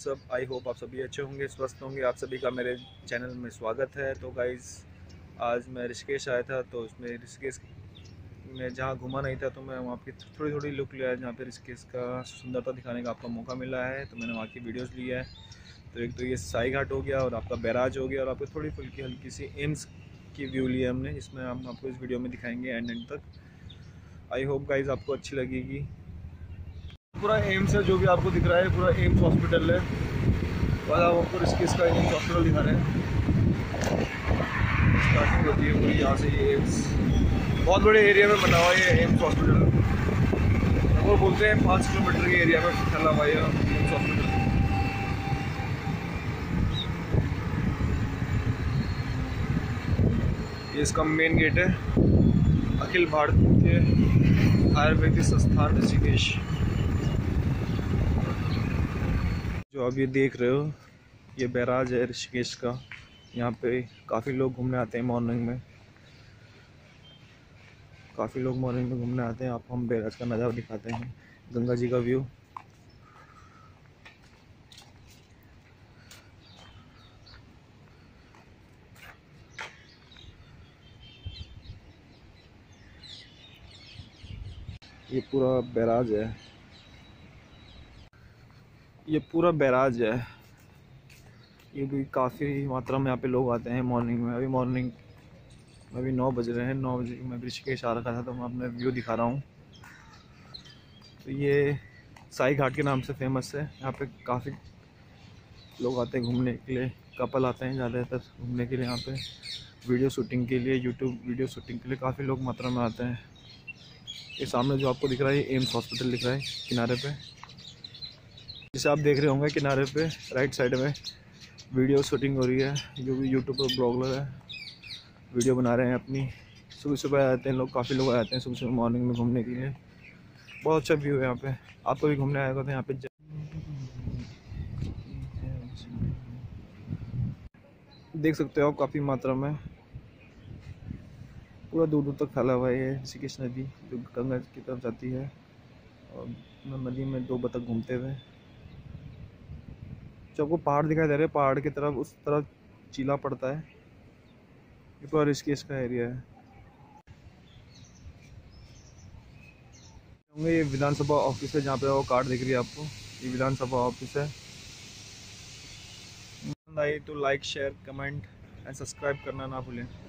सब। I hope आप सभी अच्छे होंगे, स्वस्थ होंगे। आप सभी का मेरे चैनल में स्वागत है। तो गाइज़, आज मैं ऋषिकेश आया था, तो उसमें ऋषिकेश में जहाँ घूमा नहीं था, तो मैं वहाँ की थोड़ी थोड़ी लुक लिया है, जहाँ पे ऋषिकेश का सुंदरता दिखाने का आपका मौका मिला है। तो मैंने वहाँ की वीडियोस ली है। तो एक तो ये साई घाट हो गया, और आपका बैराज हो गया, और आपको थोड़ी फुल्की हल्की सी एम्स की व्यू ली है हमने, जिसमें हम आपको इस वीडियो में दिखाएंगे एंड तक। आई होप गाइज़ आपको अच्छी लगेगी। पूरा एम्स है, जो भी आपको दिख रहा है पूरा एम्स हॉस्पिटल है। और आप आपको ऋषिकेश का एम्स हॉस्पिटल दिखा रहे हैं। स्टार्टिंग होती है पूरी यहाँ से। ये एम्स बहुत बड़े एरिया में बना हुआ है। ये एम्स हॉस्पिटल वो बोलते हैं 5 किलोमीटर के एरिया में फैला हुआ है एम्स हॉस्पिटल। ये इसका मेन गेट है, अखिल भारतीय आयुर्वेदिक संस्थान ऋषिकेश। जो आप ये देख रहे हो, ये बैराज है ऋषिकेश का। यहाँ पे काफ़ी लोग घूमने आते हैं मॉर्निंग में। काफ़ी लोग मॉर्निंग में घूमने आते हैं। आपको हम बैराज का नज़ारा दिखाते हैं, गंगा जी का व्यू। ये पूरा बैराज है, ये पूरा बैराज है। ये भी काफ़ी मात्रा में यहाँ पे लोग आते हैं मॉर्निंग में। अभी मॉर्निंग में भी 9 बज रहे हैं। 9 बजे मैं ऋषिकेश आ रखा था, तो मैं अपने व्यू दिखा रहा हूँ। तो ये साई घाट के नाम से फेमस है। यहाँ पे काफ़ी लोग आते हैं घूमने के लिए। कपल आते हैं ज़्यादातर घूमने के लिए यहाँ पे, वीडियो शूटिंग के लिए, यूट्यूब वीडियो शूटिंग के लिए काफ़ी लोग मात्रा में आते हैं। ये सामने जो आपको दिख रहा है, ये एम्स हॉस्पिटल दिख रहा है किनारे पे। जिसे आप देख रहे होंगे किनारे पे राइट साइड में वीडियो शूटिंग हो रही है। जो भी यूट्यूबर ब्लॉगर है, वीडियो बना रहे हैं अपनी। सुबह सुबह आते हैं लोग, काफ़ी लोग आते हैं सुबह सुबह मॉर्निंग में घूमने के लिए। बहुत अच्छा व्यू है यहाँ पे। आपको भी घूमने आएगा तो यहाँ पे देख सकते हो आप, काफ़ी मात्रा में पूरा दूर दूर तक फैला हुआ है ये ऋषिकेश नदी, जो गंगा की तरफ जाती है। और नदी में 2 बतख घूमते हुए। जो आपको पहाड़ दिखाई दे रहे हैं, पहाड़ की तरफ उस तरफ चीला पड़ता है। ये पूरा ऋषिकेश का एरिया है। ये विधानसभा ऑफिस है, जहाँ पे वो कार्ड दिख रही है आपको। ये विधानसभा ऑफिस है। तो like, share, comment and subscribe करना ना भूलें।